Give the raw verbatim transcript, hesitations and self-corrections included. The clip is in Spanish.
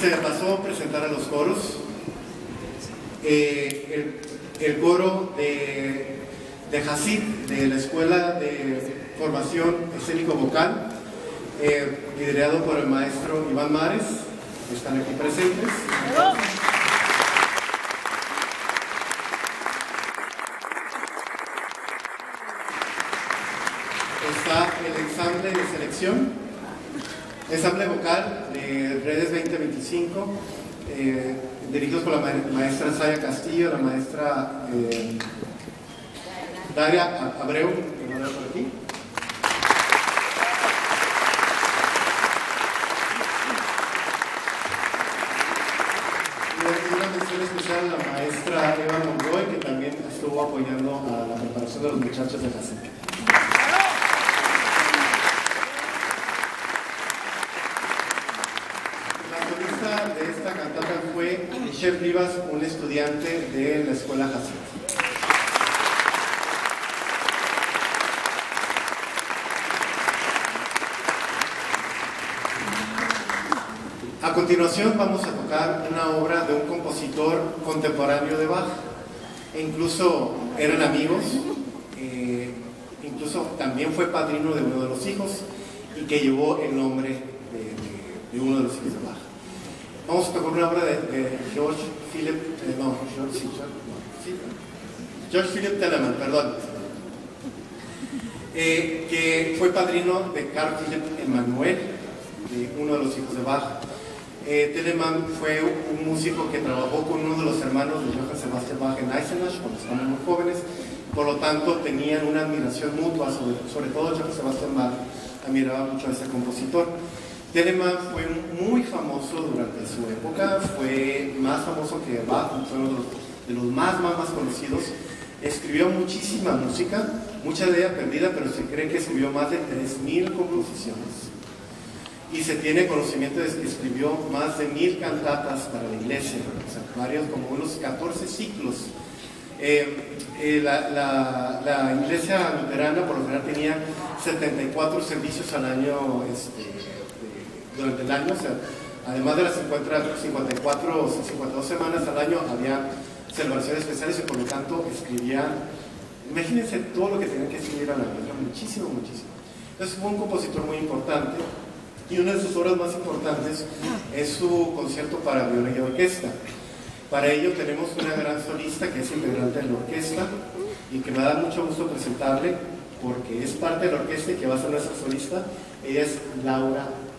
se me pasó presentar a los coros. Eh, el, el coro de, de Hasid, de la Escuela de Formación Escénico-Vocal, eh, liderado por el maestro Iván Mares, que están aquí presentes. Está el ensamble de selección, ensamble vocal de Redes veinte veinticinco, eh, dirigidos por la maestra Saya Castillo, la maestra eh, Daria Abreu, que no veo por aquí. Y una mención especial a la maestra Eva Monroy, que también estuvo apoyando a la preparación de los muchachos de la C. De esta cantata fue Michelle Rivas, un estudiante de la escuela Hasid. A continuación vamos a tocar una obra de un compositor contemporáneo de Bach. E incluso eran amigos, eh, incluso también fue padrino de uno de los hijos y que llevó el nombre de, de, de uno de los hijos de Bach. Vamos a tocar una obra de, de George Philip, eh, no, George, sí, George, no, sí, George Philip Telemann, perdón, eh, que fue padrino de Carl Philipp Emanuel, de uno de los hijos de Bach. Eh, Telemann fue un músico que trabajó con uno de los hermanos de Johann Sebastian Bach en Eisenach cuando estaban muy jóvenes, por lo tanto tenían una admiración mutua, sobre, sobre todo Johann Sebastian Bach admiraba mucho a ese compositor. Telemann fue muy famoso durante su época, fue más famoso que Bach, fue uno de los, de los más, más, más conocidos. Escribió muchísima música, mucha de ella perdida, pero se cree que escribió más de tres mil composiciones. Y se tiene conocimiento de que escribió más de mil cantatas para la iglesia, o sea, varios, como unos catorce ciclos. Eh, eh, la, la, la iglesia luterana por lo general tenía setenta y cuatro servicios al año, este, durante el año, o sea, además de las cincuenta y cuatro o cincuenta y dos semanas al año, había celebraciones especiales y por lo tanto escribían, imagínense todo lo que tenían que escribir a la letra, muchísimo, muchísimo. Entonces fue un compositor muy importante y una de sus obras más importantes es su concierto para violín y orquesta. Para ello tenemos una gran solista que es integrante de la orquesta y que me da mucho gusto presentarle porque es parte de la orquesta y que va a ser nuestra solista. Ella es Laura